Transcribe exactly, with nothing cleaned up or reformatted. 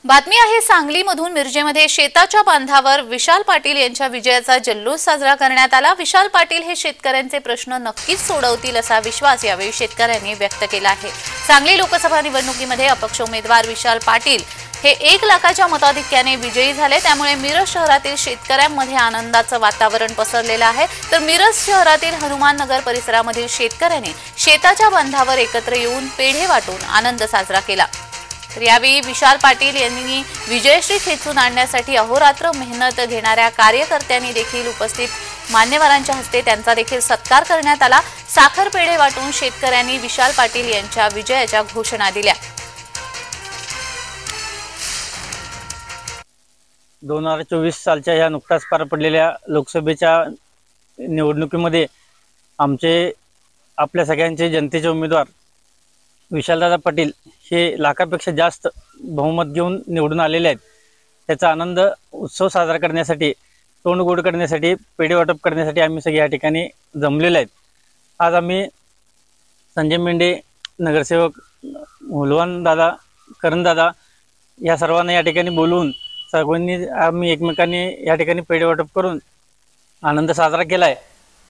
बातमी आहे सांगलीमधून मिरजेमध्ये शेताच्या बांधावर विशाल पाटील यांच्या विजयाचा जल्लोष साजरा करण्यात आला। विशाल पाटील हे शेतकऱ्यांचे प्रश्न नक्कीच सोडवतील असा विश्वास यावेळी शेतकऱ्यांनी व्यक्त केला आहे। सांगली लोकसभा निवडणुकीमध्ये अपक्ष उमेदवार विशाल पाटील हे एक लाखाच्या मताधिक्याने विजयी झाले, त्यामुळे मिरज शहरातील शेतकऱ्यांमध्ये आनंदाचं वातावरण पसरलेलं आहे। तर मिरज शहरातील हनुमान नगर परिसरामधील शेतकऱ्यांनी शेताच्या बांधावर एकत्र येऊन पेढे वाटून आनंद साजरा केला। तर यावेळी विशाल पाटील यांनी विजयश्री खेचून आणण्यासाठी अहोरात्र मेहनत घेणाऱ्या कार्यकर्त्यांनी देखील उपस्थित मान्यवरांच्या हस्ते त्यांचा देखील सत्कार करण्यात आला। साखर पेढे वाटून शेतकऱ्यांनी विशाल पाटील यांच्या विजयाच्या घोषणा दिल्या। दोन हजार चोवीस सालच्या या नुकताच पार पडलेल्या लोकसभेच्या निवडणुकीमध्ये आमचे आपल्या सगळ्यांचे जनतेचे उमेदवार विशालदादा पाटील हे लाखापेक्षा जास्त बहुमत घेऊन निवडून आलेले आहेत। त्याचा आनंद उत्सव साजरा करण्यासाठी, तोंड गोड करण्यासाठी, पेढे वाटप करण्यासाठी आम्ही सगळे या ठिकाणी जमलेले आहेत। आज आम्ही संजय मेंढे, नगरसेवक हुलवान दादा, करण दादा या सर्वांना या ठिकाणी बोलवून सर्वांनी आम्ही एकमेकांनी या ठिकाणी पेढे वाटप करून आनंद साजरा केला आहे।